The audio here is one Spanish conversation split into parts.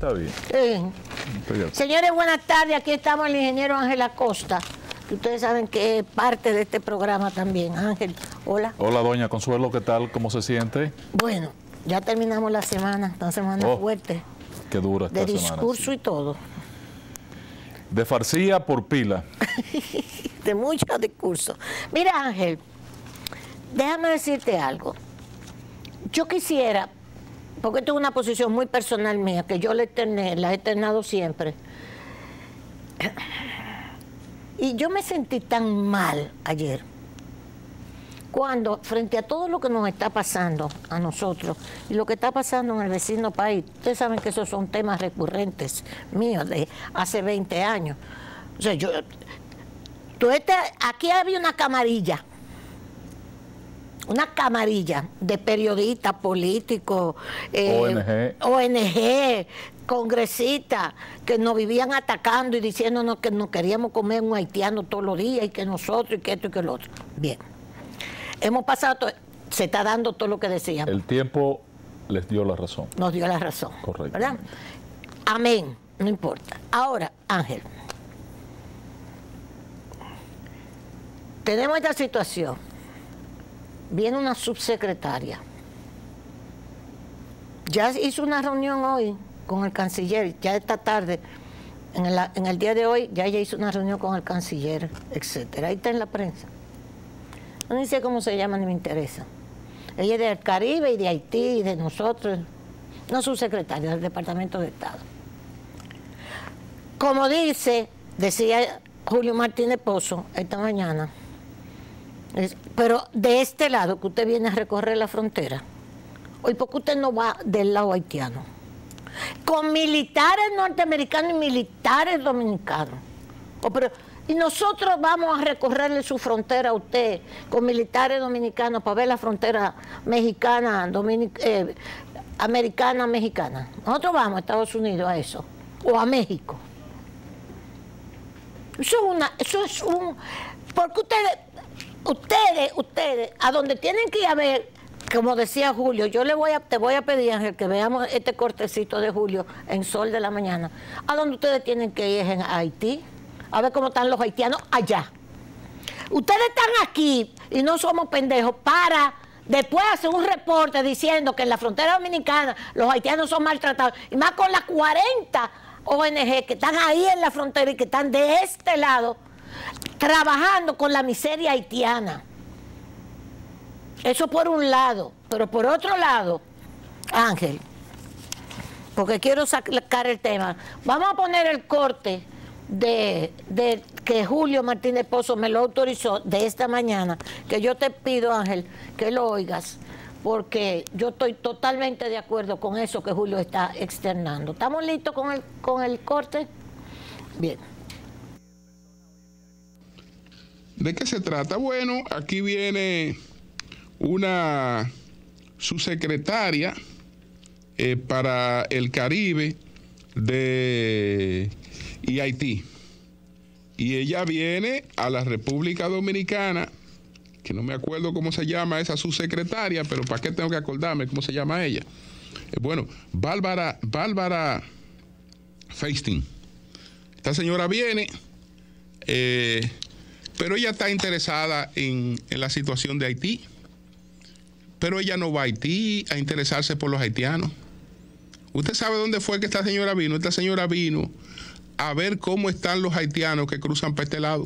Está bien. Señores, buenas tardes. Aquí estamos el ingeniero Ángel Acosta. Ustedes saben que es parte de este programa también. Ángel, hola. Hola, doña Consuelo, ¿qué tal? ¿Cómo se siente? Bueno, ya terminamos la semana, una semana fuerte. Qué dura esta semana. De discurso sí. Y todo. De farcía por pila. De mucho discurso. Mira, Ángel, déjame decirte algo. Yo quisiera, porque esto es una posición muy personal mía, que yo la he externado siempre. Y yo me sentí tan mal ayer, cuando frente a todo lo que nos está pasando a nosotros y lo que está pasando en el vecino país, ustedes saben que esos son temas recurrentes míos de hace 20 años. O sea, aquí había una camarilla de periodistas, políticos, ONG, congresistas, que nos vivían atacando y diciéndonos que nos queríamos comer un haitiano todos los días y que nosotros y que esto y que lo otro. Bien. Hemos pasado, se está dando todo lo que decíamos. El tiempo les dio la razón. Nos dio la razón. Correcto. ¿Verdad? Amén, no importa. Ahora, Ángel, tenemos esta situación. Viene una subsecretaria. Ya hizo una reunión hoy con el canciller, ya esta tarde, en el día de hoy, ya ella hizo una reunión con el canciller, etcétera. Ahí está en la prensa. No sé cómo se llama, ni me interesa. Ella es del Caribe y de Haití y de nosotros, no subsecretaria, del Departamento de Estado. Como decía Julio Martínez Pozo esta mañana, pero de este lado que usted viene a recorrer la frontera, hoy porque usted no va del lado haitiano, con militares norteamericanos y militares dominicanos. Y nosotros vamos a recorrerle su frontera a usted con militares dominicanos para ver la frontera mexicana, americana, mexicana. Nosotros vamos a Estados Unidos a eso, o a México. Eso es un... Porque ustedes, a donde tienen que ir a ver, como decía Julio, te voy a pedir, Ángel, que veamos este cortecito de Julio en Sol de la Mañana. A donde ustedes tienen que ir es en Haití, a ver cómo están los haitianos allá. Ustedes están aquí y no somos pendejos para después hacer un reporte diciendo que en la frontera dominicana los haitianos son maltratados, y más con las 40 ONG que están ahí en la frontera y que están de este lado trabajando con la miseria haitiana. Eso por un lado, pero por otro lado, Ángel, porque quiero sacar el tema, vamos a poner el corte de que Julio Martínez Pozo me lo autorizó de esta mañana, que yo te pido, Ángel, que lo oigas, porque yo estoy totalmente de acuerdo con eso que Julio está externando. ¿Estamos listos con el corte? Bien. ¿De qué se trata? Bueno, aquí viene una subsecretaria para el Caribe y Haití. Y ella viene a la República Dominicana, que no me acuerdo cómo se llama esa subsecretaria, pero ¿para qué tengo que acordarme cómo se llama ella? Bueno, Bárbara Feistin. Esta señora viene... pero ella está interesada en la situación de Haití. Pero ella no va a Haití a interesarse por los haitianos. ¿Usted sabe dónde fue que esta señora vino? Esta señora vino a ver cómo están los haitianos que cruzan para este lado.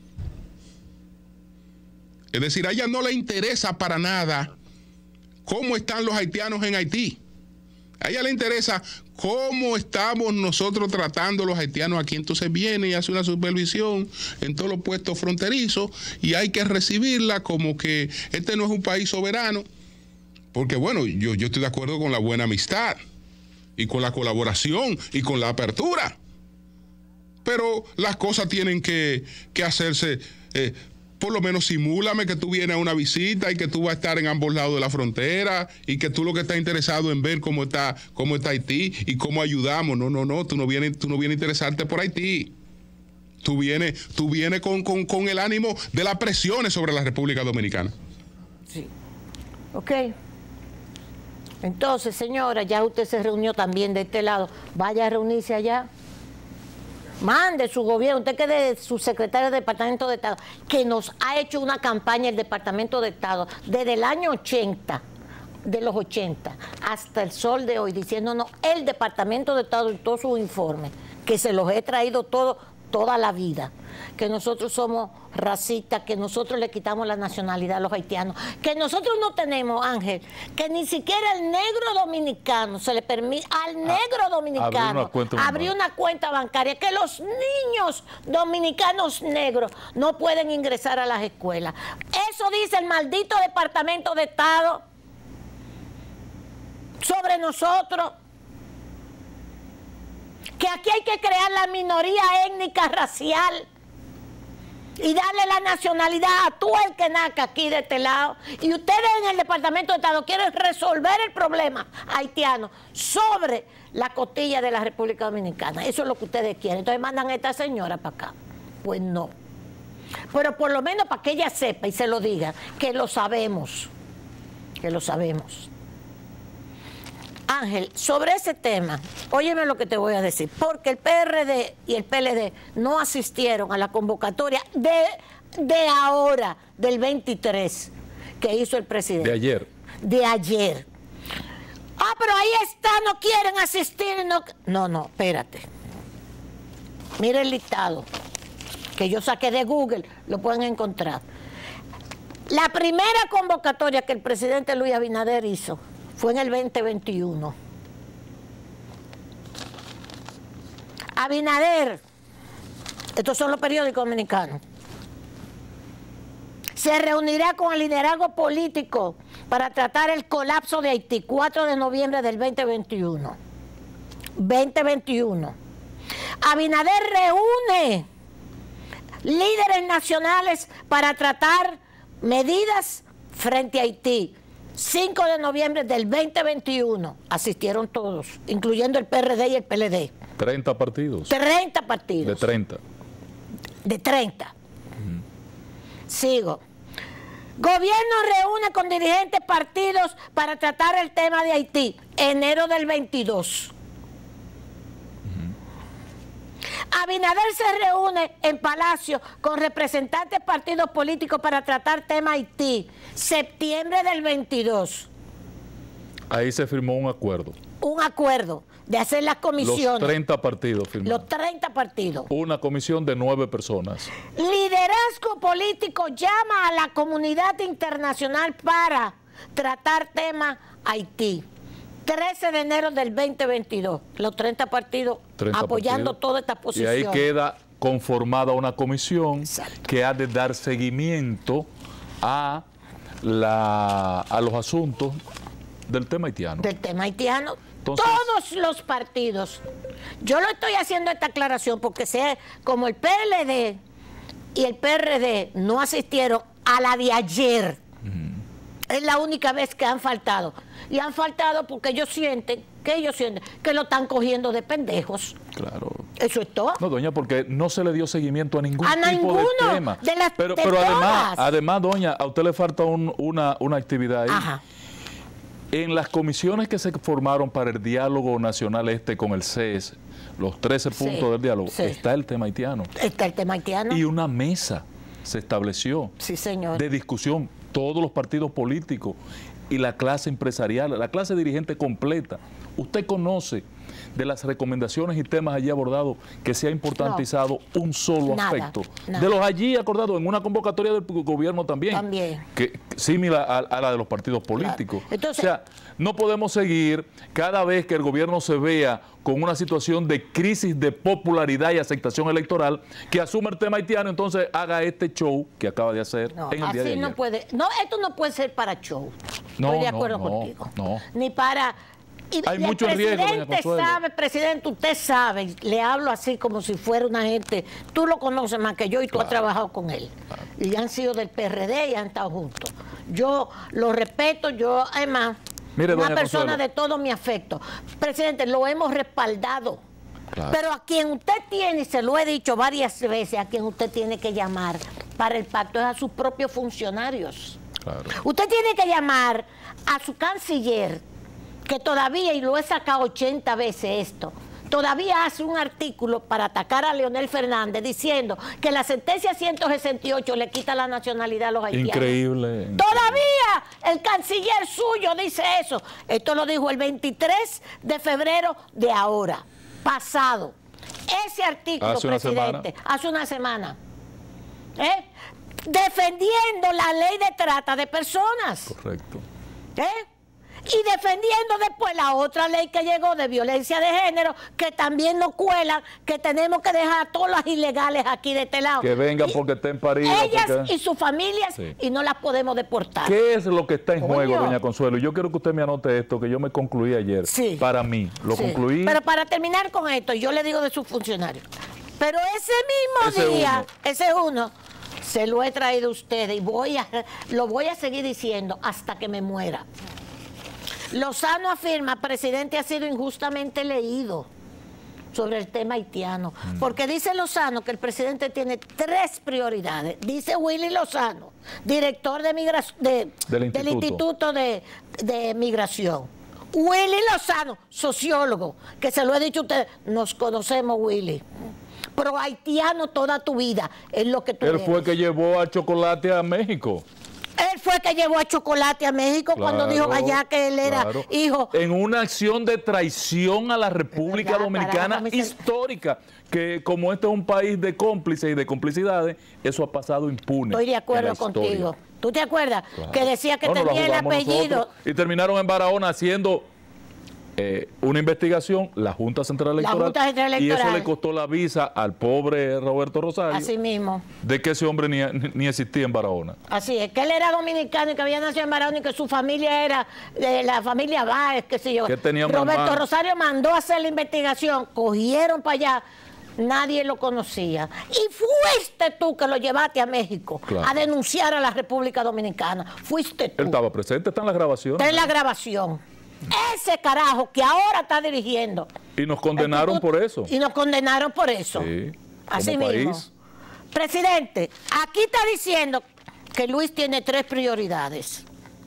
Es decir, a ella no le interesa para nada cómo están los haitianos en Haití. A ella le interesa cómo estamos nosotros tratando a los haitianos aquí. Entonces viene y hace una supervisión en todos los puestos fronterizos y hay que recibirla como que este no es un país soberano. Porque bueno, yo estoy de acuerdo con la buena amistad y con la colaboración y con la apertura. Pero las cosas tienen que hacerse... por lo menos simúlame que tú vienes a una visita y que tú vas a estar en ambos lados de la frontera y que tú lo que estás interesado en ver cómo está Haití y cómo ayudamos. No, tú no vienes a interesarte por Haití. Tú vienes con el ánimo de las presiones sobre la República Dominicana. Sí. Ok. Entonces, señora, ya usted se reunió también de este lado. Vaya a reunirse allá. Mande su gobierno, usted que es su secretario de Departamento de Estado, que nos ha hecho una campaña el Departamento de Estado desde el año 80, de los 80, hasta el sol de hoy, diciéndonos el Departamento de Estado y todos sus informes, que se los he traído toda la vida, que nosotros somos racistas, que nosotros le quitamos la nacionalidad a los haitianos, que nosotros no tenemos, Ángel, que ni siquiera al negro dominicano se le permite, al negro dominicano abrir una cuenta bancaria, que los niños dominicanos negros no pueden ingresar a las escuelas. Eso dice el maldito Departamento de Estado sobre nosotros. Que aquí hay que crear la minoría étnica racial y darle la nacionalidad a todo el que nazca aquí de este lado. Y ustedes en el Departamento de Estado quieren resolver el problema haitiano sobre la costilla de la República Dominicana. Eso es lo que ustedes quieren. Entonces mandan a esta señora para acá. Pues no. Pero por lo menos para que ella sepa y se lo diga, que lo sabemos. Que lo sabemos. Ángel, sobre ese tema, óyeme lo que te voy a decir, porque el PRD y el PLD no asistieron a la convocatoria de ahora, del 23, que hizo el presidente. De ayer. De ayer. Ah, pero ahí está, no quieren asistir. No, espérate. Mira el listado que yo saqué de Google, lo pueden encontrar. La primera convocatoria que el presidente Luis Abinader hizo fue en el 2021. Abinader, estos son los periódicos dominicanos, se reunirá con el liderazgo político para tratar el colapso de Haití, 4 de noviembre del 2021. 2021. Abinader reúne líderes nacionales para tratar medidas frente a Haití. 5 de noviembre del 2021, asistieron todos, incluyendo el PRD y el PLD. 30 partidos. 30 partidos. De 30. De 30. Sigo. Gobierno reúne con dirigentes partidos para tratar el tema de Haití, enero del 22. Abinader se reúne en Palacio con representantes de partidos políticos para tratar tema Haití, septiembre del 22. Ahí se firmó un acuerdo. Un acuerdo de hacer las comisiones. Los 30 partidos firmaron. Los 30 partidos. Una comisión de 9 personas. Liderazgo político llama a la comunidad internacional para tratar tema Haití. 13 de enero del 2022, los 30 partidos apoyando todas estas posiciones. Y ahí queda conformada una comisión. Exacto. Que ha de dar seguimiento a los asuntos del tema haitiano. Del tema haitiano. Entonces, todos los partidos. Yo lo estoy haciendo esta aclaración porque sé, como el PLD y el PRD no asistieron a la de ayer, es la única vez que han faltado. Y han faltado porque ellos sienten que lo están cogiendo de pendejos. Claro. Eso es todo. No, doña, porque no se le dio seguimiento a ningún tipo ninguno de tema. Pero todas. además, doña, a usted le falta una actividad ahí. Ajá. En las comisiones que se formaron para el diálogo nacional con el CES, los 13 puntos del diálogo, está el tema haitiano. Está el tema haitiano. Y una mesa se estableció. Sí, señor. De discusión, todos los partidos políticos y la clase empresarial, la clase dirigente completa. Usted conoce de las recomendaciones y temas allí abordados que se ha importantizado un solo aspecto. Nada. De los allí acordados en una convocatoria del gobierno también. Que similar a la de los partidos políticos. Claro. Entonces, o sea, no podemos seguir cada vez que el gobierno se vea con una situación de crisis de popularidad y aceptación electoral, que asuma el tema haitiano, entonces haga este show que acaba de hacer en el día de ayer. No puede. No, esto no puede ser para show. Estoy de acuerdo contigo. No. Ni para... Hay mucho riesgo, doña Consuelo. Presidente, usted sabe, le hablo así como si fuera una gente, tú lo conoces más que yo y tú has trabajado con él. Claro. Y han sido del PRD y han estado juntos. Yo lo respeto, además, mire, una persona Consuelo, de todo mi afecto. Presidente, lo hemos respaldado. Claro. Pero a quien usted tiene, y se lo he dicho varias veces, a quien usted tiene que llamar para el pacto es a sus propios funcionarios. Claro. Usted tiene que llamar a su canciller que todavía, y lo he sacado 80 veces esto, todavía hace un artículo para atacar a Leonel Fernández diciendo que la sentencia 168 le quita la nacionalidad a los haitianos. Increíble. Todavía el canciller suyo dice eso. Esto lo dijo el 23 de febrero de ahora, pasado. Ese artículo, presidente, hace una semana. Defendiendo la ley de trata de personas. Correcto. Y defendiendo después la otra ley que llegó de violencia de género, que también nos cuelan, que tenemos que dejar a todos los ilegales aquí de este lado. Que vengan porque estén paridas. Ellas porque... y sus familias, sí. Y no las podemos deportar. ¿Qué es lo que está en juego, doña Consuelo? Yo quiero que usted me anote esto, que yo me concluí ayer. Sí. Para mí, lo concluí. Pero para terminar con esto, yo le digo de sus funcionarios. Pero ese mismo día, ese uno, se lo he traído a ustedes y lo voy a seguir diciendo hasta que me muera. Lozano afirma, presidente ha sido injustamente leído sobre el tema haitiano, porque dice Lozano que el presidente tiene 3 prioridades. Dice Willy Lozano, director de del Instituto de Migración. Willy Lozano, sociólogo, que se lo he dicho a ustedes, nos conocemos, Willy. Pro haitiano toda tu vida, es lo que tú eres. Él fue que llevó a Chocolate a México. Él fue que llevó a Chocolate a México, cuando dijo allá que él era hijo. En una acción de traición a la República Dominicana histórica, que como este es un país de cómplices y de complicidades, eso ha pasado impune. Estoy de acuerdo contigo. ¿Tú te acuerdas? Que decía que tenía el apellido. Nosotros, y terminaron en Barahona haciendo una investigación, la Junta Central Electoral, y eso le costó la visa al pobre Roberto Rosario. Así mismo. De que ese hombre ni existía en Barahona. Así es, que él era dominicano y que había nacido en Barahona y que su familia era de la familia Báez, qué sé yo. Roberto Rosario mandó a hacer la investigación, cogieron para allá, nadie lo conocía. Y fuiste tú que lo llevaste a México a denunciar a la República Dominicana. Fuiste tú. Él estaba presente, está en la grabación. Está en la grabación. Ese carajo que ahora está dirigiendo. Y nos condenaron por eso. Y nos condenaron por eso. Sí, así mismo. Presidente, aquí está diciendo que Luis tiene 3 prioridades.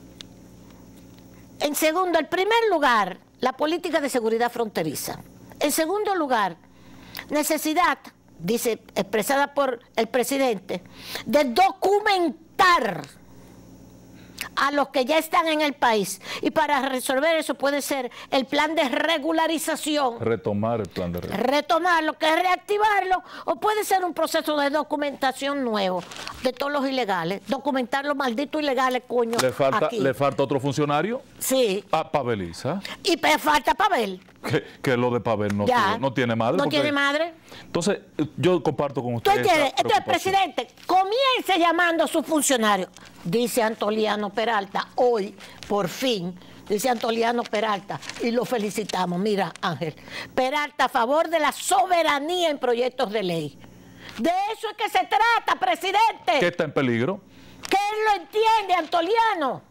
En segundo, en primer lugar, la política de seguridad fronteriza. En segundo lugar, necesidad, dice, expresada por el presidente, de documentar a los que ya están en el país. Y para resolver eso puede ser el plan de regularización. Retomar el plan de regularización. Retomarlo, que es reactivarlo, o puede ser un proceso de documentación nuevo de todos los ilegales. Documentar los malditos ilegales, coño. ¿Le falta otro funcionario? Sí. A Paveliza. Y falta Pavel. Que lo de Pavel no tiene madre. No tiene madre. Entonces, yo comparto con usted. Entonces, presidente, comience llamando a sus funcionarios. Dice Antoliano Peralta, hoy, por fin, dice Antoliano Peralta, y lo felicitamos. Mira, Ángel, Peralta a favor de la soberanía en proyectos de ley. De eso es que se trata, presidente. ¿Qué está en peligro? Que él lo entiende, Antoliano.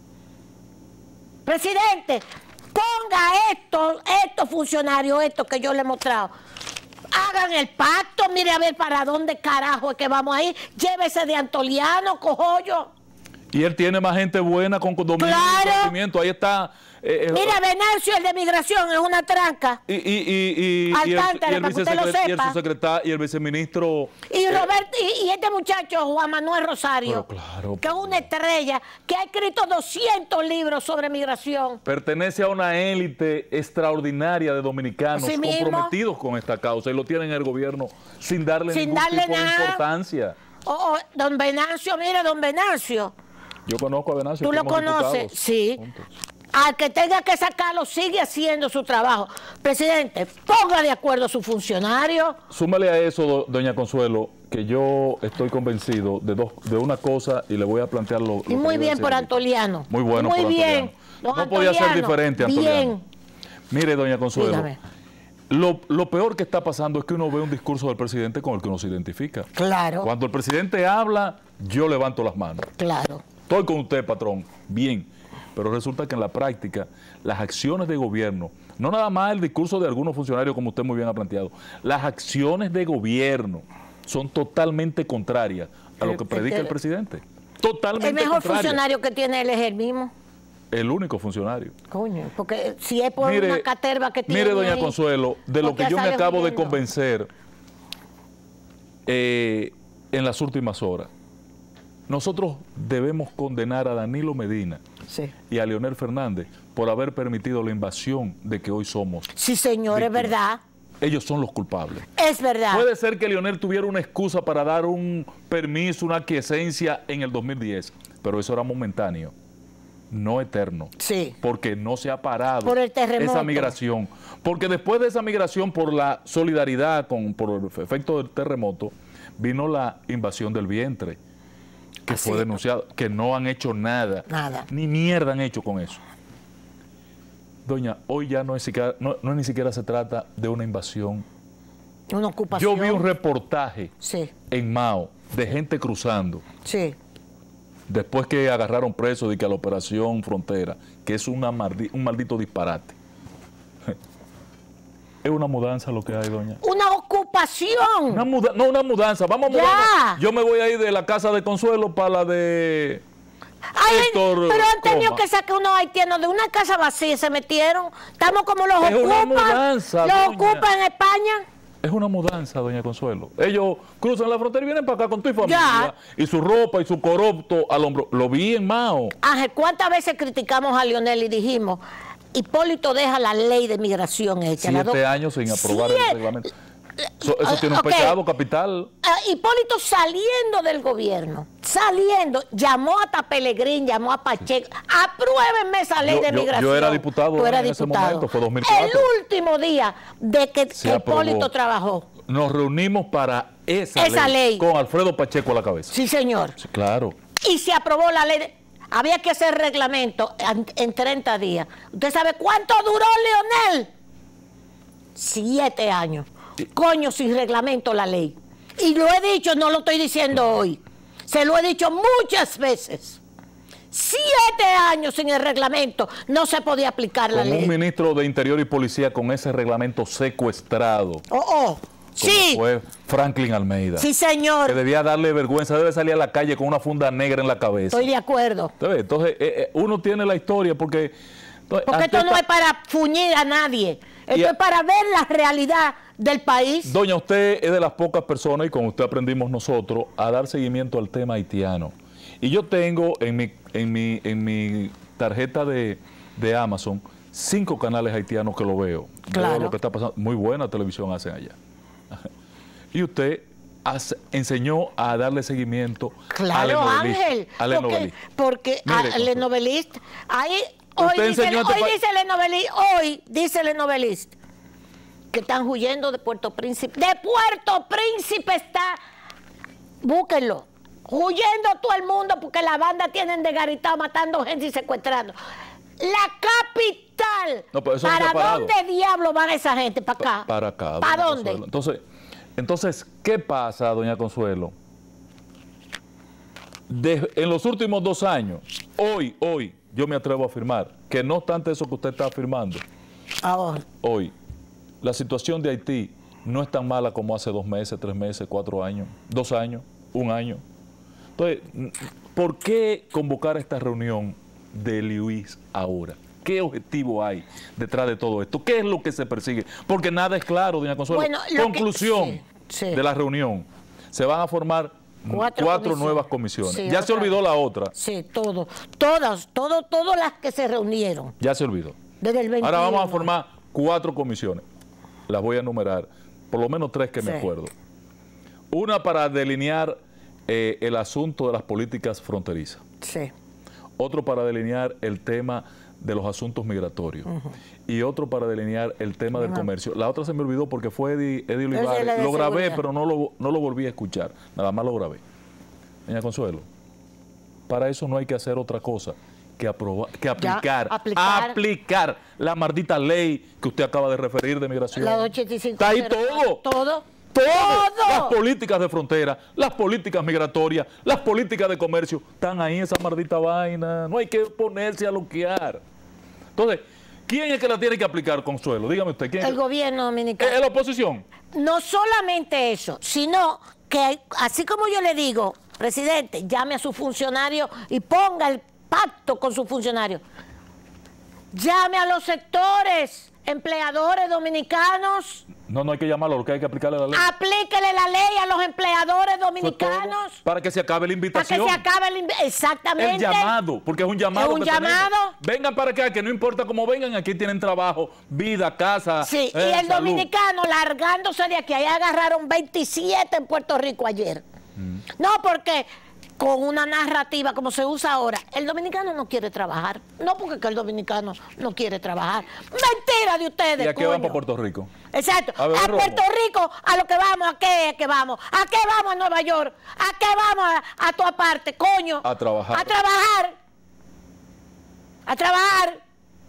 Presidente, ponga estos funcionarios, estos que yo le he mostrado, hagan el pacto, mire a ver para dónde carajo es que vamos a ir, llévese de Antoliano, cojollo. Y él tiene más gente buena con dominio y conocimiento, ahí está. Mira, Venancio, el de migración, es una tranca. Y el viceministro. Y Roberto, y este muchacho, Juan Manuel Rosario, que es una estrella, que ha escrito 200 libros sobre migración. Pertenece a una élite extraordinaria de dominicanos comprometidos con esta causa y lo tienen en el gobierno sin darle ningún tipo de importancia. Don Venancio, mira, don Venancio. Yo conozco a Venancio. ¿Tú lo conoces? Sí. Juntos. Al que tenga que sacarlo, sigue haciendo su trabajo. Presidente, ponga de acuerdo a su funcionario. Súmale a eso, doña Consuelo, que yo estoy convencido de una cosa y le voy a plantear lo y muy bien por Antoliano. Muy bueno por Antoliano. No podía ser diferente, Antoliano. Bien. Mire, doña Consuelo. Dígame. Lo peor que está pasando es que uno ve un discurso del presidente con el que uno se identifica. Claro. Cuando el presidente habla, yo levanto las manos. Claro. Estoy con usted, patrón. Bien. Pero resulta que en la práctica, las acciones de gobierno, no nada más el discurso de algunos funcionarios, como usted muy bien ha planteado, las acciones de gobierno son totalmente contrarias a lo que predica el presidente. Totalmente contrarias. El mejor funcionario que tiene él es el mismo. El único funcionario. Coño, porque si es por una caterva que tiene. Mire, doña Consuelo, de lo que yo me acabo de convencer en las últimas horas, nosotros debemos condenar a Danilo Medina y a Leonel Fernández por haber permitido la invasión de que hoy somos. Sí, señor, es verdad. Ellos son los culpables. Es verdad. Puede ser que Leonel tuviera una excusa para dar un permiso, una aquiescencia en el 2010, pero eso era momentáneo, no eterno. Sí. Porque no se ha parado por el terremoto. Esa migración. Porque después de esa migración, por la solidaridad, por el efecto del terremoto, vino la invasión del vientre, que fue denunciado, que no han hecho nada. Nada. Ni mierda han hecho con eso. Doña, hoy ya no ni siquiera se trata de una invasión. Una ocupación. Yo vi un reportaje en Mao de gente cruzando. Sí. Después que agarraron presos de que a la Operación Frontera, que es un maldito disparate. Es una mudanza lo que hay, doña. ¡Una ocupación! No, una mudanza. Vamos a mudarnos. Yo me voy a ir de la casa de Consuelo para la de... Pero han tenido que sacar unos haitianos de una casa vacía y se metieron. Estamos como los ocupan. Una mudanza, los ocupan en España. Es una mudanza, doña Consuelo. Ellos cruzan la frontera y vienen para acá con tu familia. Y su ropa y su coroto al hombro. Lo vi en Mao. Ángel, ¿cuántas veces criticamos a Leonel y dijimos, Hipólito deja la ley de migración hecha? 7 años sin aprobar el reglamento. Eso tiene un pecado capital. Hipólito saliendo del gobierno, llamó hasta Pelegrín, llamó a Pacheco, apruébenme esa ley de migración. Yo era diputado en ese momento, fue 2004. El último día de que Hipólito trabajó. Nos reunimos para esa ley con Alfredo Pacheco a la cabeza. Sí, señor. Sí, claro. Y se aprobó la ley. Había que hacer reglamento en 30 días. ¿Usted sabe cuánto duró Leonel? 7 años. Coño, sin reglamento la ley. Y lo he dicho, no lo estoy diciendo hoy. Se lo he dicho muchas veces. 7 años sin el reglamento, no se podía aplicar la ley. Con un ministro de Interior y Policía con ese reglamento secuestrado. Sí. Fue Franklin Almeida. Sí, señor. Que debía darle vergüenza, debe salir a la calle con una funda negra en la cabeza. Estoy de acuerdo. Entonces, uno tiene la historia porque esto no es para fuñir a nadie. Esto es para ver la realidad del país. Doña, usted es de las pocas personas, y con usted aprendimos nosotros, a dar seguimiento al tema haitiano. Y yo tengo en mi tarjeta de Amazon 5 canales haitianos que lo veo. Claro. Veo lo que está pasando. Muy buena televisión hacen allá. Y usted enseñó a darle seguimiento a Ángel. Porque al Lenovelista, hoy dice el Lenovelista que están huyendo de Puerto Príncipe. De Puerto Príncipe está, búsquenlo, huyendo todo el mundo porque la banda tienen desgaritado, matando gente y secuestrando. La capital. No, pero eso ¿Para dónde diablos van esa gente? ¿Para acá? Para acá. ¿Para dónde? Entonces, ¿qué pasa, doña Consuelo? En los últimos 2 años, hoy, yo me atrevo a afirmar que no obstante eso que usted está afirmando, hoy, la situación de Haití no es tan mala como hace 2 meses, 3 meses, 4 años, 2 años, 1 año. Entonces, ¿por qué convocar esta reunión de Luis ahora? ¿Qué objetivo hay detrás de todo esto? ¿Qué es lo que se persigue? Porque nada es claro, doña Consuelo. Conclusión de la reunión. Se van a formar 4 nuevas comisiones. Sí, ya se olvidó la otra. Sí, todas las que se reunieron. Ya se olvidó. Desde el 21. Ahora vamos a formar 4 comisiones. Las voy a enumerar, por lo menos 3 que me acuerdo. Una para delinear el asunto de las políticas fronterizas. Sí. Otro para delinear el tema de los asuntos migratorios. Y otro para delinear el tema del comercio. La otra se me olvidó porque fue Eddie Olivares. Lo grabé, pero no lo volví a escuchar. Nada más lo grabé. Doña Consuelo, para eso no hay que hacer otra cosa que aplicar la maldita ley que usted acaba de referir de migración. La 85. Está ahí todo. Las políticas de frontera, las políticas migratorias, las políticas de comercio, están ahí esa maldita vaina. No hay que ponerse a loquear. Entonces, ¿quién es que la tiene que aplicar, Consuelo? Dígame usted. ¿Quién? El gobierno dominicano. ¿Es la oposición? No solamente eso, sino que así como yo le digo, presidente, llame a su funcionario y ponga el pacto con su funcionario. Llame a los sectores, empleadores dominicanos. No hay que llamarlo, lo que hay que aplicarle la ley. Aplíquele la ley a los empleadores dominicanos. Para que se acabe la invitación. Para que se acabe exactamente. El llamado, porque es un llamado. Es un llamado. Vengan para acá, que no importa cómo vengan, aquí tienen trabajo, vida, casa. Sí, y el salud. dominicano largándose de aquí. Ahí agarraron 27 en Puerto Rico ayer. No, porque con una narrativa como se usa ahora, el dominicano no quiere trabajar. No porque el dominicano no quiere trabajar. Mentira de ustedes. ¿Y a qué van para Puerto Rico? Exacto. A Puerto Rico, a lo que vamos, ¿a qué es que vamos? ¿A qué vamos a Nueva York? ¿A qué vamos a toda parte, coño? A trabajar. A trabajar. A trabajar.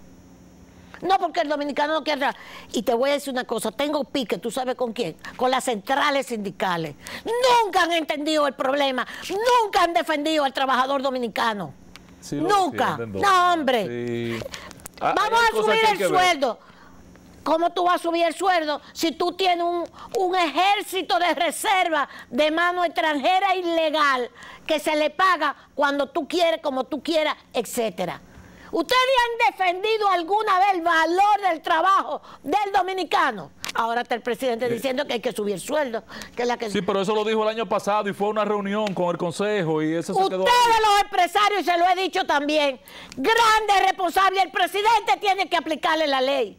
No, porque el dominicano no quiere trabajar. Y te voy a decir una cosa, tengo pique, ¿tú sabes con quién? Con las centrales sindicales. Nunca han entendido el problema, nunca han defendido al trabajador dominicano. Sí, nunca. No, hombre. Sí. Vamos a subir el sueldo. ¿Cómo tú vas a subir el sueldo si tú tienes un ejército de reserva de mano extranjera ilegal que se le paga cuando tú quieres, como tú quieras, etcétera? ¿Ustedes han defendido alguna vez el valor del trabajo del dominicano? Ahora está el presidente diciendo que hay que subir el sueldo. Sí, pero eso lo dijo el año pasado y fue una reunión con el Consejo y eso se quedó ahí. Ustedes los empresarios, y se lo he dicho también, grandes responsables, el presidente tiene que aplicarle la ley.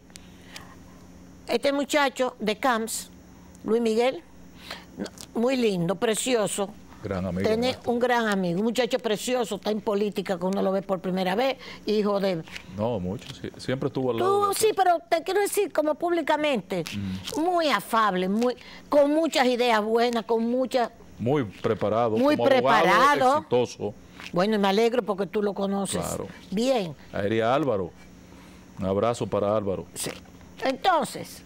Este muchacho de CAMS, Luis Miguel, muy lindo, precioso. Gran amigo. Tiene un gran amigo, un muchacho precioso, está en política, que uno lo ve por primera vez, hijo de... No, mucho, siempre estuvo al lado. Sí, pero te quiero decir, como públicamente, muy afable, con muchas ideas buenas, con muchas... Muy preparado. Muy como preparado. Abogado exitoso. Bueno, y me alegro porque tú lo conoces. Claro. Bien. Ahí Álvaro. Un abrazo para Álvaro. Sí. Entonces...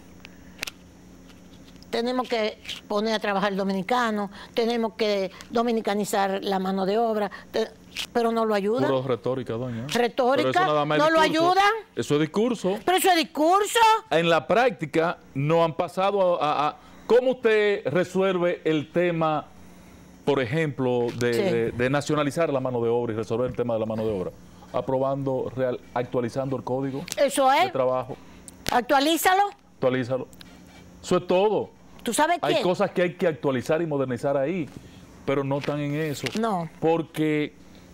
tenemos que poner a trabajar el dominicano, tenemos que dominicanizar la mano de obra, pero no lo ayudan. Puro retórica, doña. Retórica, no lo ayudan. Eso es discurso. Pero eso es discurso. En la práctica no han pasado a ¿cómo usted resuelve el tema, por ejemplo, de nacionalizar la mano de obra y resolver el tema de la mano de obra? Aprobando, actualizando el código de trabajo. Actualízalo. Actualízalo. Eso es todo. ¿Tú sabes qué? Hay cosas que hay que actualizar y modernizar ahí, pero no están en eso. No. Porque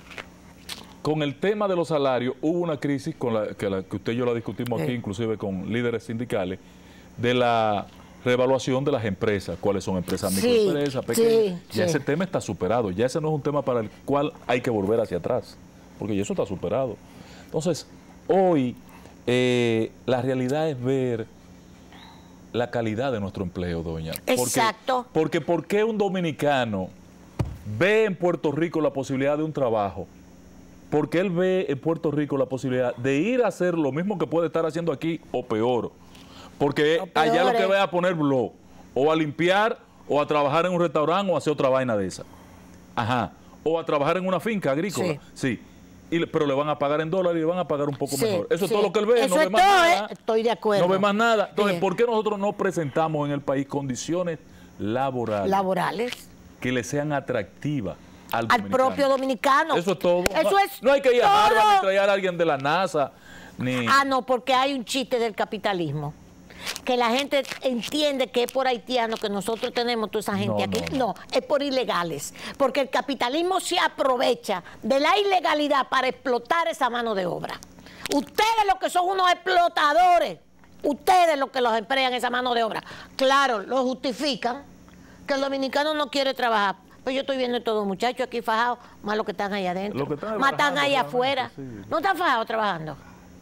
con el tema de los salarios hubo una crisis con que usted y yo la discutimos aquí, inclusive con líderes sindicales, de la reevaluación de las empresas, cuáles son empresas microempresas, pequeñas. Ya ese tema está superado, ya ese no es un tema para el cual hay que volver hacia atrás, porque ya eso está superado. Entonces, hoy la realidad es ver la calidad de nuestro empleo, doña. Exacto. Porque ¿por qué un dominicano ve en Puerto Rico la posibilidad de un trabajo? Porque él ve en Puerto Rico la posibilidad de ir a hacer lo mismo que puede estar haciendo aquí o peor. Porque allá lo que va a poner blog, o a limpiar, o a trabajar en un restaurante, o a hacer otra vaina de esa. Ajá. O a trabajar en una finca agrícola. Sí. Pero le van a pagar en dólares y le van a pagar un poco mejor. Eso es todo lo que él ve, no ve más nada. Estoy de acuerdo. No ve más nada. Entonces, ¿por qué nosotros no presentamos en el país condiciones laborales que le sean atractivas al propio dominicano? Eso es todo. Eso es no hay que ir a todo. Harvard ni traer a alguien de la NASA. No, porque hay un chiste del capitalismo. Que la gente entiende que es por haitianos que nosotros tenemos toda esa gente aquí. No, es por ilegales. Porque el capitalismo se aprovecha de la ilegalidad para explotar esa mano de obra. Ustedes los que son unos explotadores, ustedes los que los emplean esa mano de obra, claro, lo justifican, que el dominicano no quiere trabajar. Pues yo estoy viendo a todos los muchachos aquí fajados, más los que están allá adentro, más están allá afuera. Sí. ¿No están fajados trabajando?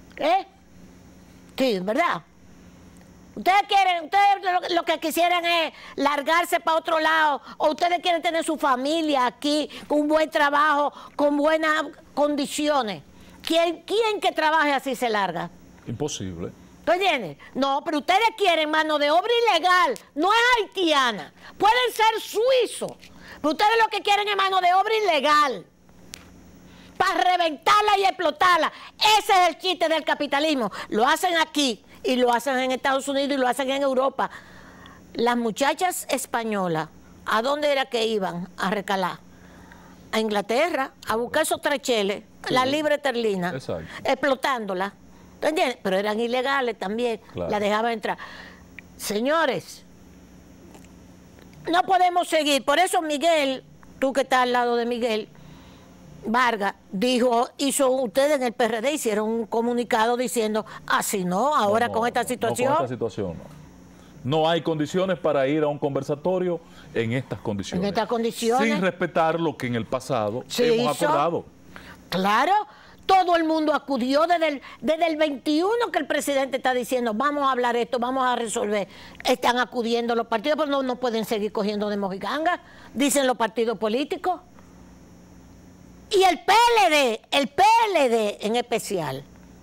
Sí, ¿verdad? Ustedes lo que quisieran es largarse para otro lado, o ustedes quieren tener su familia aquí, con un buen trabajo, con buenas condiciones. ¿Quién que trabaje así se larga? Imposible. ¿Tú entiendes? No, pero ustedes quieren mano de obra ilegal, no es haitiana, pueden ser suizos, pero ustedes lo que quieren es mano de obra ilegal, para reventarla y explotarla. Ese es el chiste del capitalismo. Lo hacen aquí, y lo hacen en Estados Unidos y lo hacen en Europa. Las muchachas españolas, ¿a dónde era que iban a recalar? A Inglaterra, a buscar esos trecheles, la libre terlina, explotándola. ¿Tú entiendes? Pero eran ilegales también, Claro. la dejaban entrar. Señores, no podemos seguir. Por eso Miguel, tú que estás al lado de Miguel Vargas, ustedes en el PRD hicieron un comunicado diciendo, así no, ahora con esta situación. No, con esta situación no hay condiciones para ir a un conversatorio en estas condiciones. En estas condiciones. Sin respetar lo que en el pasado Se hemos hizo. acordado. Claro, todo el mundo acudió desde el 21 que el presidente está diciendo, vamos a hablar esto, vamos a resolver. Están acudiendo los partidos, pero no pueden seguir cogiendo de mojiganga, dicen los partidos políticos. Y el PLD en especial,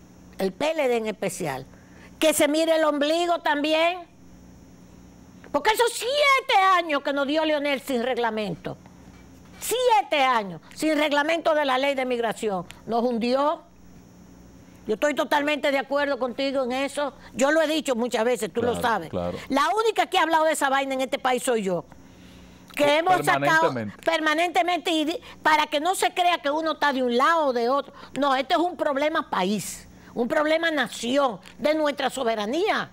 que se mire el ombligo también. Porque esos 7 años que nos dio Leonel sin reglamento, 7 años sin reglamento de la ley de migración, nos hundió. Yo estoy totalmente de acuerdo contigo en eso. Yo lo he dicho muchas veces, tú lo sabes. Claro. La única que ha hablado de esa vaina en este país soy yo. Que hemos sacado permanentemente, y para que no se crea que uno está de un lado o de otro. No, este es un problema país, un problema nación, de nuestra soberanía,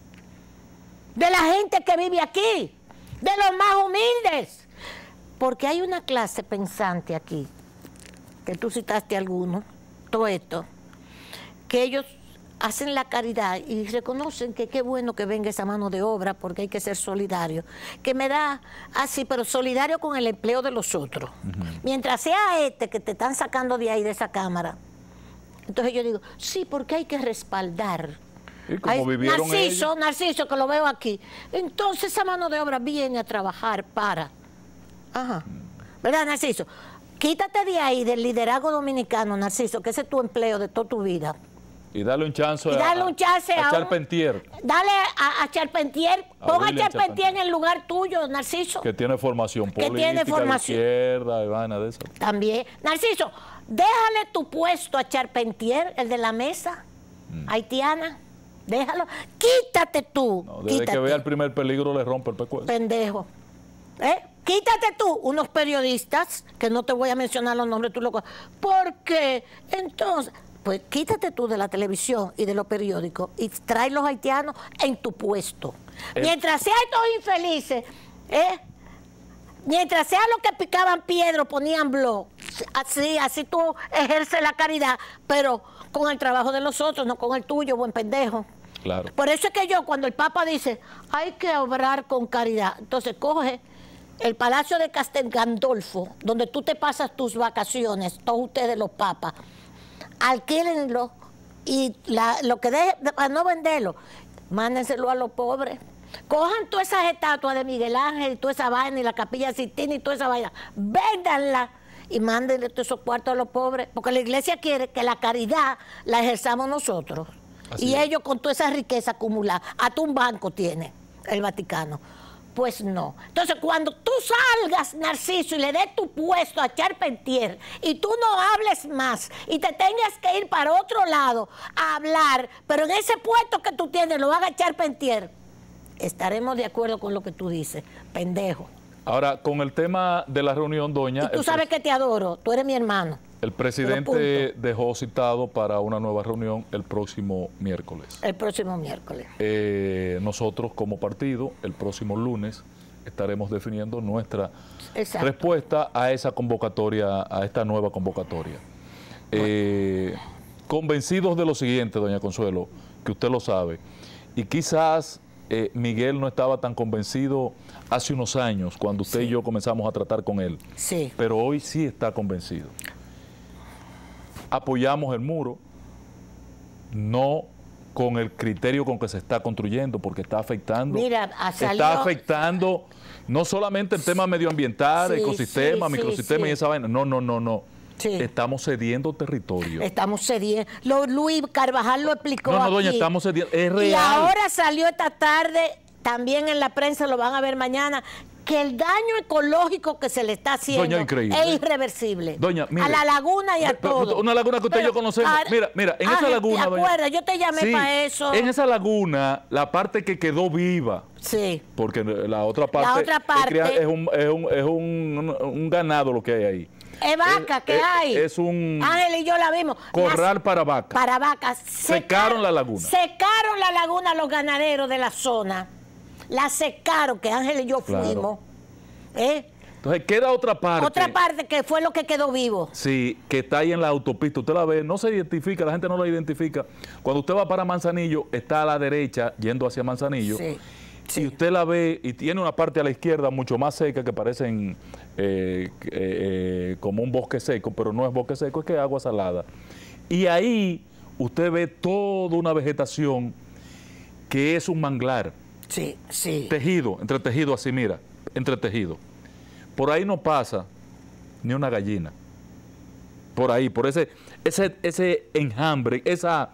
de la gente que vive aquí, de los más humildes. Porque hay una clase pensante aquí, que tú citaste algunos, todo esto, que ellos hacen la caridad y reconocen que qué bueno que venga esa mano de obra porque hay que ser solidario. Que me da así, pero solidario con el empleo de los otros. Mientras sea que te están sacando de ahí, de esa cámara. Entonces yo digo, sí, porque hay que respaldar. Y como vivieron Narciso, que lo veo aquí. Entonces esa mano de obra viene a trabajar para... Ajá. ¿Verdad, Narciso? Quítate de ahí del liderazgo dominicano, Narciso, que ese es tu empleo de toda tu vida. Y darle un chance a Charpentier. Dale a Charpentier. Pon a Charpentier en el lugar tuyo, Narciso. Que tiene formación política, tiene formación. de izquierda, y vaina de eso. También. Narciso, déjale tu puesto a Charpentier, el de la mesa haitiana. Déjalo. Quítate tú. No, desde que vea el primer peligro le rompe el pescuezo. Pendejo. Quítate tú, unos periodistas, que no te voy a mencionar los nombres, tú lo... Porque entonces... Pues quítate tú de la televisión y de los periódicos y trae los haitianos en tu puesto. Mientras sean estos infelices, mientras sean los que picaban piedra, ponían blog, así tú ejerces la caridad, pero con el trabajo de los otros, no con el tuyo, buen pendejo. Claro. Por eso es que yo, cuando el Papa dice, hay que obrar con caridad, entonces coge el Palacio de Castel Gandolfo, donde tú te pasas tus vacaciones, todos ustedes los papas, alquílenlo y lo que deje, para no venderlo, mándenselo a los pobres. Cojan todas esas estatuas de Miguel Ángel y toda esa vaina y la Capilla Sixtina y toda esa vaina, véndanla y mándenle todos esos cuartos a los pobres, porque la iglesia quiere que la caridad la ejerzamos nosotros. Así es. Ellos con toda esa riqueza acumulada, hasta un banco tiene el Vaticano. Pues no. Entonces, cuando tú salgas, Narciso, y le des tu puesto a Charpentier, y tú no hables más, y te tengas que ir para otro lado a hablar, pero en ese puesto que tú tienes lo haga Charpentier, estaremos de acuerdo con lo que tú dices, pendejo. Ahora, con el tema de la reunión, doña... Y tú sabes que te adoro, tú eres mi hermano. El presidente dejó citado para una nueva reunión el próximo miércoles. El próximo miércoles. Nosotros como partido, el próximo lunes, estaremos definiendo nuestra respuesta a esa convocatoria, a esta nueva convocatoria. Convencidos de lo siguiente, doña Consuelo, que usted lo sabe, y quizás Miguel no estaba tan convencido hace unos años, cuando usted y yo comenzamos a tratar con él, pero hoy sí está convencido. Apoyamos el muro, no con el criterio con que se está construyendo, porque está afectando, está afectando no solamente el tema medioambiental, ecosistema, microsistema y esa vaina, no. Estamos cediendo territorio. Estamos cediendo. Luis Carvajal lo explicó aquí. Doña, estamos cediendo, es real. Y ahora salió esta tarde, también en la prensa, lo van a ver mañana, que el daño ecológico que se le está haciendo es irreversible. Doña, mire, a la laguna y a todo. Una laguna que usted y yo conocemos. Mira, en esa laguna, ¿te acuerdas? Yo te llamé para eso. En esa laguna, la parte que quedó viva, porque la otra parte, es un ganado lo que hay ahí. Es vaca que hay. Es un Ángel y yo la vimos. corral para vacas. Para vacas. Secaron la laguna. Secaron la laguna los ganaderos de la zona. La secaron, que Ángel y yo fuimos. Entonces queda otra parte. Otra parte que fue lo que quedó vivo. Sí, que está ahí en la autopista. Usted la ve, no se identifica, la gente no la identifica. Cuando usted va para Manzanillo, está a la derecha, yendo hacia Manzanillo. Sí. Sí. Y usted la ve y tiene una parte a la izquierda mucho más seca que parecen como un bosque seco, pero no es bosque seco, es que es agua salada. Y ahí usted ve toda una vegetación que es un manglar. Sí, sí. Tejido, entretejido así, mira, entretejido. Por ahí no pasa ni una gallina. Por ahí, por ese enjambre, esa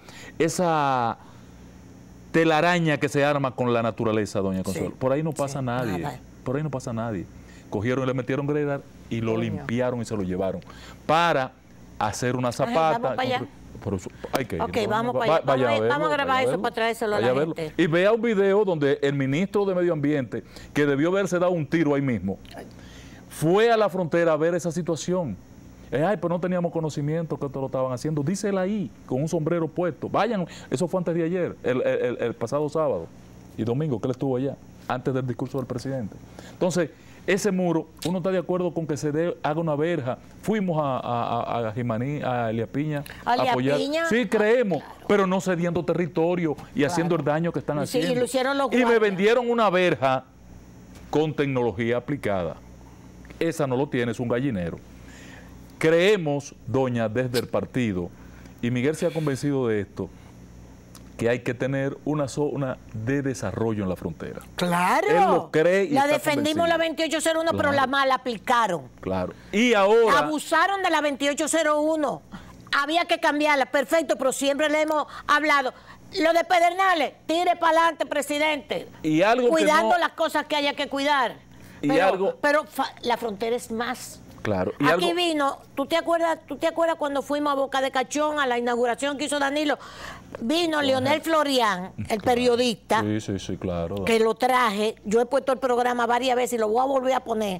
telaraña que se arma con la naturaleza, doña Consuelo. Sí, por ahí no pasa nadie. Nada. Por ahí no pasa nadie. Cogieron y le metieron greda y lo limpiaron y se lo llevaron para hacer una zapata. Vamos para allá. Pero hay que ir. Ok, vamos para allá. Vamos a grabar eso para traérselo a la gente. Y vea un video donde el ministro de Medio Ambiente, que debió haberse dado un tiro ahí mismo, fue a la frontera a ver esa situación. Ay, pues no teníamos conocimiento que esto lo estaban haciendo. Dísela ahí, con un sombrero puesto. Vayan, eso fue antes de ayer, el pasado sábado y domingo, que él estuvo allá, antes del discurso del presidente. Entonces, ese muro, uno está de acuerdo con que se haga una verja. Fuimos a Jimaní, a Elia Piña, a apoyar. Sí, creemos, pero no cediendo territorio y haciendo el daño que están haciendo. Y lo hicieron los guardias. Y me vendieron una verja con tecnología aplicada. Esa no lo tiene, es un gallinero. Creemos, doña, desde el partido, y Miguel se ha convencido de esto, que hay que tener una zona de desarrollo en la frontera. Claro. Él lo cree y la defendimos la 2801, claro, pero la mal aplicaron. Claro. Y ahora... Abusaron de la 2801. Había que cambiarla. Perfecto, pero siempre le hemos hablado. Lo de Pedernales, tire para adelante, presidente. Y algo cuidando que no... las cosas que haya que cuidar. Pero la frontera es más. Claro. Y aquí vino, ¿tú te acuerdas cuando fuimos a Boca de Cachón a la inauguración que hizo Danilo? Vino Leonel Florián, el periodista. Sí, claro. Que lo traje. Yo he puesto el programa varias veces y lo voy a volver a poner.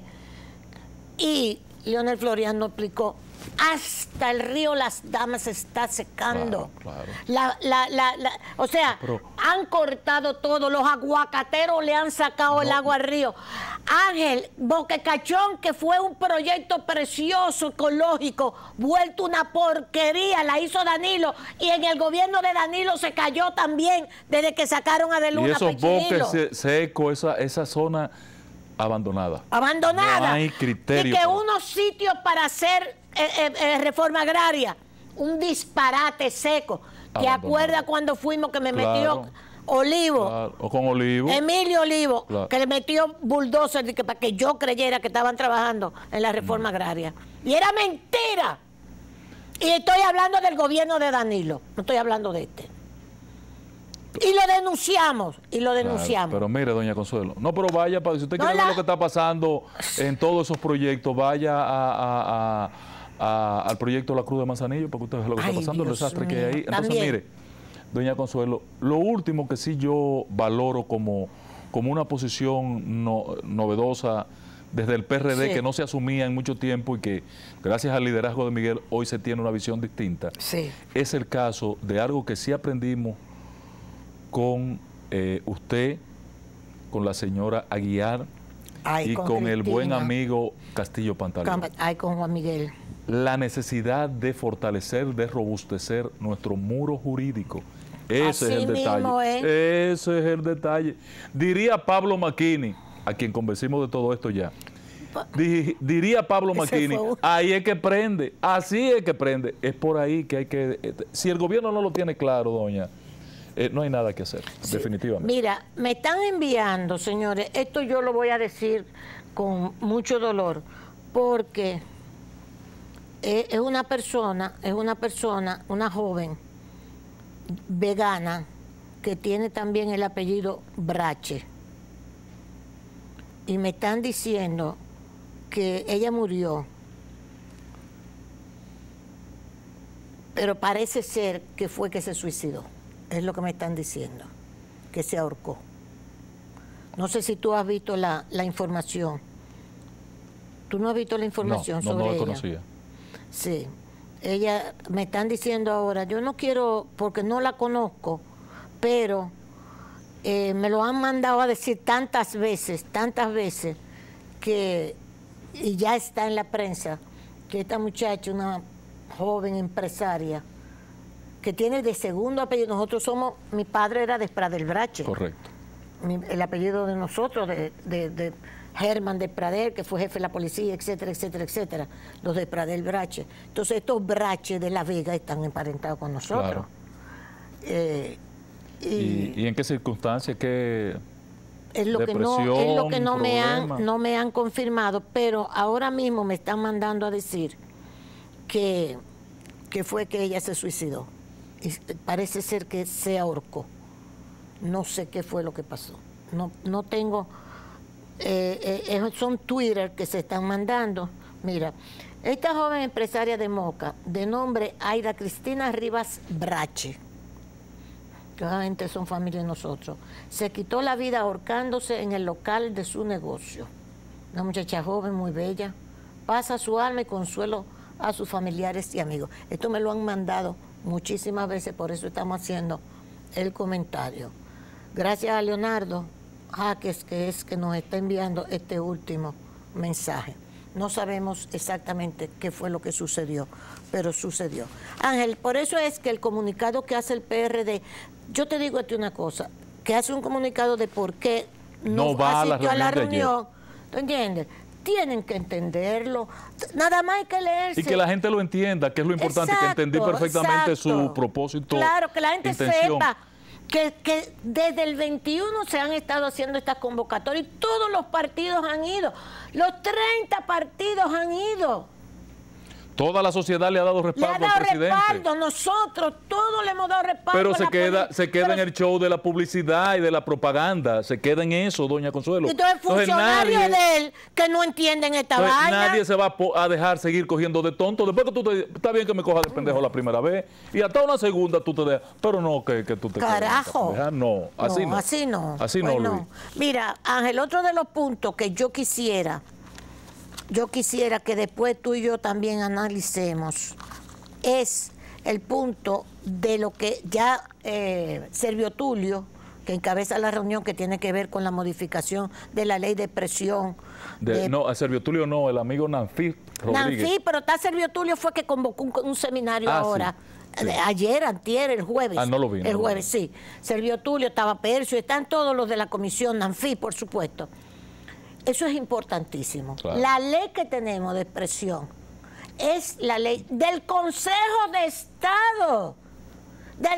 Y Leonel Florián nos explicó, hasta el río Las Damas se está secando. Claro. O sea, han cortado todo. Los aguacateros le han sacado el agua al río. Ángel, Boquecachón, que fue un proyecto precioso, ecológico, vuelto una porquería, la hizo Danilo, y en el gobierno de Danilo se cayó también desde que sacaron a De Luna. Y esos bosques secos, esa zona abandonada. Abandonada. No hay criterio. Y que unos sitios para hacer reforma agraria, un disparate seco. ¿Te acuerdas cuando fuimos que me metió Olivo? Claro. O con Olivo. Emilio Olivo, que le metió bulldozer para que yo creyera que estaban trabajando en la reforma agraria. Y era mentira. Y estoy hablando del gobierno de Danilo, no estoy hablando de este. Y lo denunciamos, Claro, pero mire, doña Consuelo, no, pero vaya, si usted quiere ver lo que está pasando en todos esos proyectos, vaya al proyecto La Cruz de Manzanillo, para que usted vea lo que está pasando, el desastre que hay ahí. Entonces, mire, doña Consuelo, lo último que sí yo valoro como una posición novedosa desde el PRD, que no se asumía en mucho tiempo y que gracias al liderazgo de Miguel hoy se tiene una visión distinta, es el caso de algo que sí aprendimos con usted, con la señora Aguiar y con el buen amigo Castillo Pantaleón. Con Juan Miguel. La necesidad de fortalecer, de robustecer nuestro muro jurídico. Ese es el detalle. Ese es el detalle. Diría Pablo McKinney, a quien convencimos de todo esto ya. Diría Pablo McKinney, ahí es que prende, así es que prende. Es por ahí que hay que... Si el gobierno no lo tiene claro, doña, no hay nada que hacer, definitivamente. Mira, me están enviando, señores, esto yo lo voy a decir con mucho dolor, porque es una persona, una joven vegana que tiene también el apellido Brache. Y me están diciendo que ella murió, pero parece ser que fue que se suicidó. Es lo que me están diciendo, que se ahorcó. No sé si tú has visto la información. ¿Tú no has visto la información sobre ella? No lo conocía. Sí. Ella, me están diciendo ahora, yo no quiero, porque no la conozco, pero me lo han mandado a decir tantas veces, que, y ya está en la prensa, que esta muchacha, una joven empresaria, que tiene de segundo apellido, nosotros somos, mi padre era de Pradel Brache. Correcto. El apellido de nosotros, de Germán de Pradel, que fue jefe de la policía, etcétera, etcétera, etcétera, los de Pradel Brache. Entonces estos Brache de La Vega están emparentados con nosotros. Claro. ¿Y en qué circunstancias? ¿Qué es lo que no me han confirmado, pero ahora mismo me están mandando a decir que fue que ella se suicidó. Y parece ser que se ahorcó. No sé qué fue lo que pasó. No tengo... son Twitter que se están mandando. Mira, esta joven empresaria de Moca, de nombre Aida Cristina Rivas Brache, que obviamente son familia de nosotros, se quitó la vida ahorcándose en el local de su negocio. Una muchacha joven, muy bella, pasa su alma y consuelo a sus familiares y amigos. Esto me lo han mandado muchísimas veces, por eso estamos haciendo el comentario. Gracias a Leonardo Jaques, que nos está enviando este último mensaje. No sabemos exactamente qué fue lo que sucedió, pero sucedió. Ángel, por eso es que el comunicado que hace el PRD, yo te digo a ti una cosa, que hace un comunicado de por qué no va asistió a la reunión. ¿Tú entiendes? Tienen que entenderlo. Nada más hay que leerse. Y que la gente lo entienda, que es lo importante, que entendí perfectamente su propósito. Claro, que la gente intención. sepa que desde el 21 se han estado haciendo estas convocatorias y todos los partidos han ido. Los 30 partidos han ido. Toda la sociedad le ha dado respaldo al presidente. Respaldo, nosotros todos le hemos dado respaldo. Pero se queda en el show de la publicidad y de la propaganda, se queda en eso, doña Consuelo. Entonces funcionarios de él que no entienden esta vaina. Nadie se va a dejar seguir cogiendo de tonto. Después que está bien que me cojas de pendejo la primera vez y hasta una segunda tú te dejas, pero no que tú te carajo. No, así no. Así no. Así no, Luis. Mira, Ángel, otro de los puntos que yo quisiera que después tú y yo también analicemos, es el punto de lo que ya Servio Tulio, que encabeza la reunión que tiene que ver con la modificación de la ley de presión. No, a Servio Tulio no, el amigo Nanfi Rodríguez. Nanfi, pero está Servio Tulio fue que convocó un seminario ahora. Sí. Ayer, antier, el jueves. No lo vi. El jueves, sí. Servio Tulio, estaba Percio, están todos los de la comisión, Nanfi, por supuesto. Eso es importantísimo. Claro. La ley que tenemos de expresión es la ley del Consejo de Estado del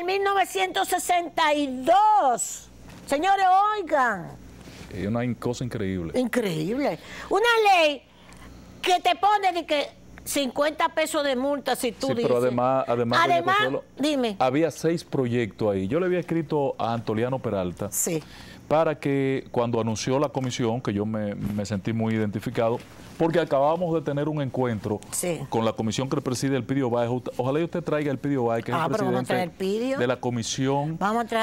1962. Señores, oigan. Es una cosa increíble. Increíble. Una ley que te pone de que 50 pesos de multa si tú dices. Pero además Consuelo, dime. Había 6 proyectos ahí. Yo le había escrito a Antoliano Peralta. Sí. Para que cuando anunció la comisión, que yo me sentí muy identificado, porque acabamos de tener un encuentro con la comisión que preside Elpidio Báez. Ojalá usted traiga a Elpidio Báez, que es el presidente de la comisión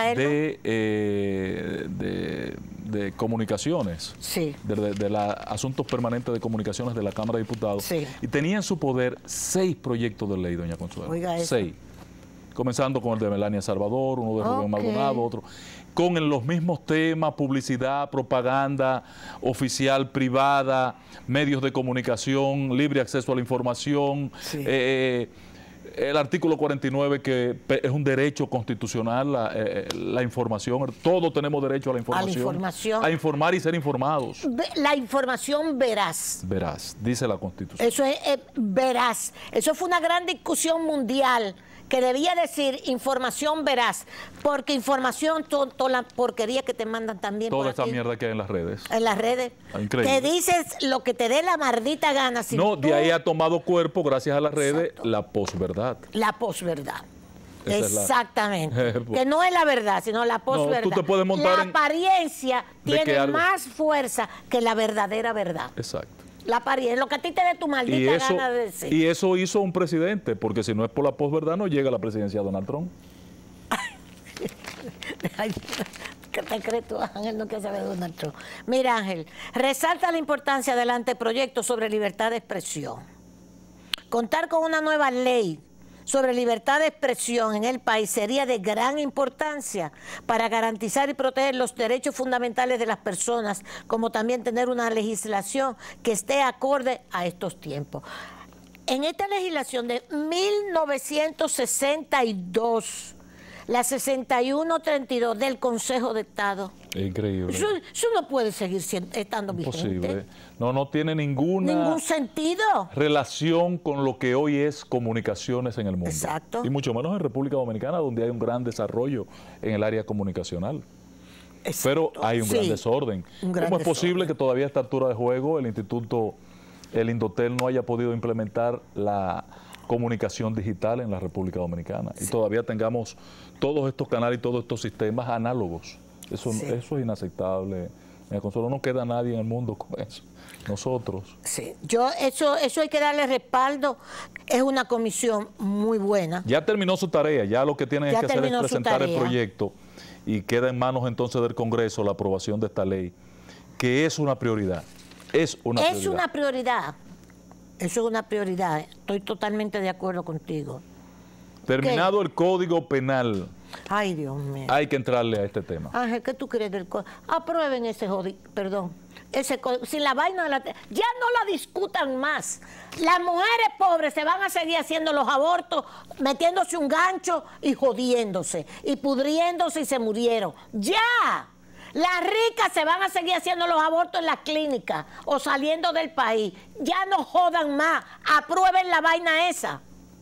de comunicaciones, de los asuntos permanentes de comunicaciones de la Cámara de Diputados. Y tenía en su poder 6 proyectos de ley, doña Consuelo. Oiga eso. 6. Comenzando con el de Melania Salvador, uno de Rubén Maldonado, otro, con los mismos temas: publicidad, propaganda, oficial, privada, medios de comunicación, libre acceso a la información, el artículo 49, que es un derecho constitucional, la información. Todos tenemos derecho a la información. A informar y ser informados. La información veraz. Veraz, dice la Constitución. Eso es veraz. Eso fue una gran discusión mundial, que debía decir información veraz, porque información, toda la porquería que te mandan también. Toda esa mierda que hay en las redes. En las redes. Increíble. Te dices lo que te dé la maldita gana. De ahí ha tomado cuerpo, gracias a las redes, la posverdad. La posverdad. Exactamente. Que no es la verdad, sino la posverdad. Tú te puedes montar la apariencia tiene más fuerza que la verdadera verdad. Exacto. La apariencia, lo que a ti te dé tu maldita gana de decir. Y eso hizo un presidente, porque si no es por la posverdad no llega a la presidencia de Donald Trump. ¿Qué te crees tú, Ángel? No quiere saber de Donald Trump. Mira, Ángel, resalta la importancia del anteproyecto sobre libertad de expresión. Contar con una nueva ley sobre libertad de expresión en el país sería de gran importancia para garantizar y proteger los derechos fundamentales de las personas, como también tener una legislación que esté acorde a estos tiempos. En esta legislación de 1962, la 6132 del Consejo de Estado. Increíble. Eso no puede seguir estando vigente. Imposible. No tiene ningún sentido. Relación con lo que hoy es comunicaciones en el mundo. Exacto. Y mucho menos en República Dominicana, donde hay un gran desarrollo en el área comunicacional. Exacto. Pero hay un gran desorden. ¿Cómo es posible que todavía a esta altura de juego el Indotel no haya podido implementar la comunicación digital en la República Dominicana? Y todavía tengamos todos estos canales y todos estos sistemas análogos. Eso es inaceptable. Consuelo, no queda nadie en el mundo con eso. Nosotros. Sí, eso hay que darle respaldo. Es una comisión muy buena. Ya terminó su tarea, ya lo que tienen que hacer es presentar el proyecto y queda en manos entonces del Congreso la aprobación de esta ley, que es una prioridad. Es una prioridad. Eso es una prioridad. Estoy totalmente de acuerdo contigo. Terminado el Código Penal. Ay, Dios mío. Hay que entrarle a este tema. Ángel, ¿qué tú crees del código? Aprueben ese ese código. Si la vaina ya no la discutan más. Las mujeres pobres se van a seguir haciendo los abortos, metiéndose un gancho y jodiéndose, y pudriéndose y se murieron. ¡Ya! Las ricas se van a seguir haciendo los abortos en las clínicas o saliendo del país. Ya no jodan más. Aprueben la vaina esa.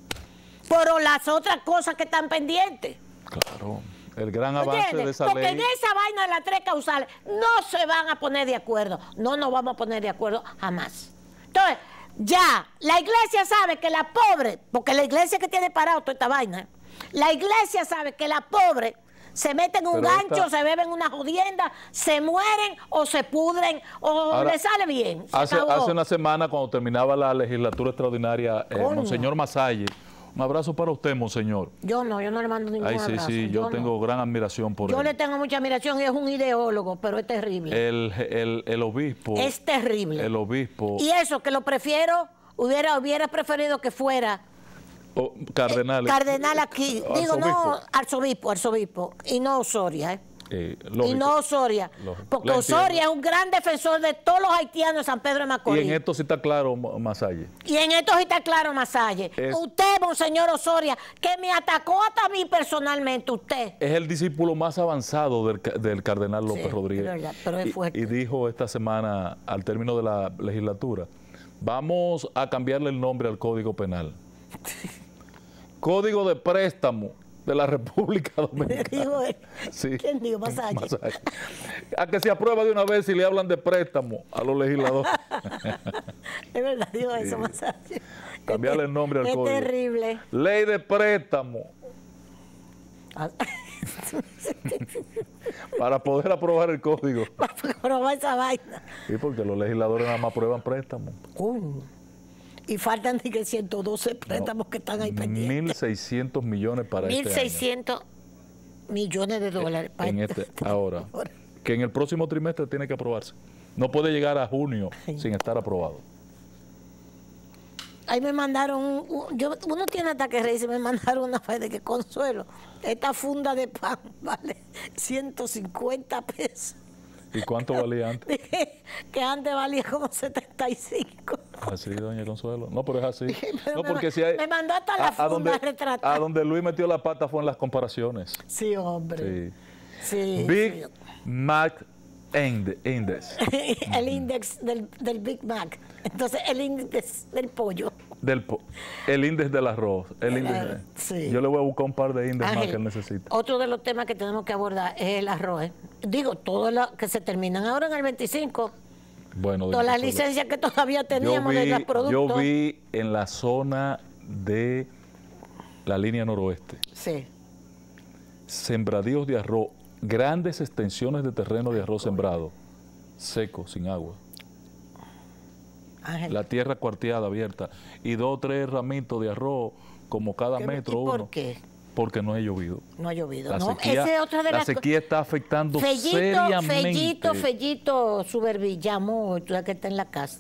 Pero las otras cosas que están pendientes. Claro, el gran avance de esa ley. Porque en esa vaina de las 3 causales no se van a poner de acuerdo. No nos vamos a poner de acuerdo jamás. Entonces, ya, la iglesia sabe que la pobre, porque la iglesia que tiene parado toda esta vaina, la iglesia sabe que la pobre se meten un gancho, se beben una jodienda, se mueren o se pudren o les sale bien. Hace una semana, cuando terminaba la legislatura extraordinaria, Monseñor Masalle. Un abrazo para usted, Monseñor. Yo no le mando ningún abrazo. Sí, yo tengo gran admiración por él. Yo le tengo mucha admiración y es un ideólogo, pero es terrible. El obispo. Es terrible. El obispo. Y eso, que lo prefiero, hubiera preferido que fuera cardenal. Cardenal aquí. Digo, no, arzobispo. Y no Osoria, y no Osoria. Porque Osoria es un gran defensor de todos los haitianos de San Pedro de Macorís. Y en esto sí está claro, Masalle. Usted, Monseñor Osoria, que me atacó hasta a mí personalmente, usted. Es el discípulo más avanzado del cardenal López Rodríguez. Es verdad, pero es fuerte. Y dijo esta semana, al término de la legislatura, vamos a cambiarle el nombre al Código Penal. Código de Préstamo de la República Dominicana. Sí. ¿Quién dijo? Masalle. A que se aprueba de una vez si le hablan de préstamo a los legisladores. Es verdad, dijo eso, Masalle. Cambiarle el nombre al código. Es terrible. Ley de préstamo. Para poder aprobar el código. Para aprobar esa vaina. Sí, porque los legisladores nada más aprueban préstamos. Y faltan 112 préstamos que están ahí pendientes. 1.600 millones para este año. 1.600 millones de dólares. Ahora, que en el próximo trimestre tiene que aprobarse. No puede llegar a junio sin estar aprobado. Ahí me mandaron, uno tiene ataque rey, me mandaron una fe de que Consuelo, esta funda de pan vale 150 pesos. ¿Y cuánto valía antes? Que antes valía como 75. Así, doña Consuelo. No, pero es así. No, porque si me mandó hasta la funda retratada. A donde Luis metió la pata fue en las comparaciones. Sí, hombre. Sí. Big Mac Index. El índice del Big Mac. Entonces, el índice del pollo. El índice del arroz. Yo le voy a buscar un par de índices más que él necesita. Otro de los temas que tenemos que abordar es el arroz. Digo, todo lo que se terminan ahora en el 25. Bueno, todas las licencias que todavía teníamos de los productos. Yo vi en la zona de la línea noroeste. Sí. Sembradíos de arroz, grandes extensiones de terreno de arroz sembrado, seco, sin agua. Ángel. La tierra cuarteada, abierta, y 2 o 3 ramitos de arroz, como cada metro uno. ¿Por qué? Porque no ha llovido. No ha llovido, la ¿no? Sequía, Esa es otra de la sequía está afectando seriamente. Fellito Suberví llamó, tú que está en la casa,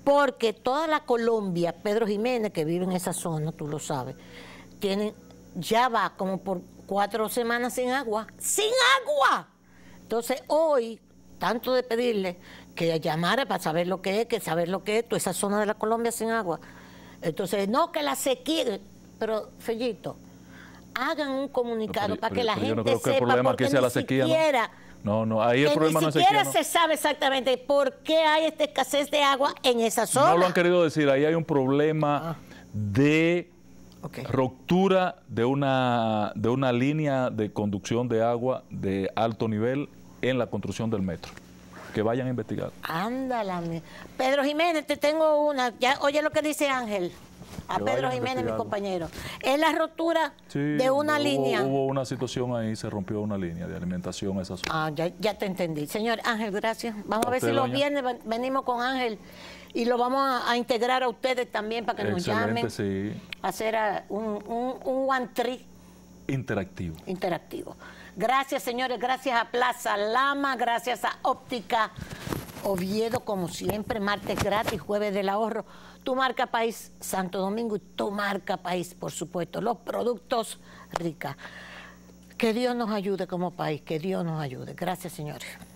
Porque toda la Colombia, Pedro Jiménez, que vive en esa zona, tú lo sabes, ya va como por 4 semanas sin agua. ¡Sin agua! Entonces hoy, tanto de pedirle que llamara para saber lo que es, toda esa zona de la Colombia sin agua. Entonces, no, que la sequía, pero Fellito, hagan un comunicado para que la gente no creo que el sepa, problema porque aquí sea ni la sequía, siquiera... No, ahí el problema no es sequía. Ni siquiera se sabe exactamente por qué hay esta escasez de agua en esa zona. No lo han querido decir, ahí hay un problema de ruptura de una línea de conducción de agua de alto nivel en la construcción del metro. Que vayan a investigar. Ándale. Pedro Jiménez, te tengo una. Ya, oye lo que dice Ángel. A Que Pedro vayan a Jiménez, mi investigarlo. compañero. Es la rotura de una línea. Hubo una situación ahí, se rompió una línea de alimentación a esa zona. Ya te entendí. Señor Ángel, gracias. Vamos a ver usted, si los doña. viernes venimos con Ángel y lo vamos a integrar a ustedes también para que nos llamen. Sí. A hacer un one tree interactivo. Gracias, señores. Gracias a Plaza Lama. Gracias a Óptica Oviedo, como siempre. Martes gratis, jueves del ahorro. Tu marca país, Santo Domingo, y tu marca país, por supuesto. Los productos Rica. Que Dios nos ayude como país. Que Dios nos ayude. Gracias, señores.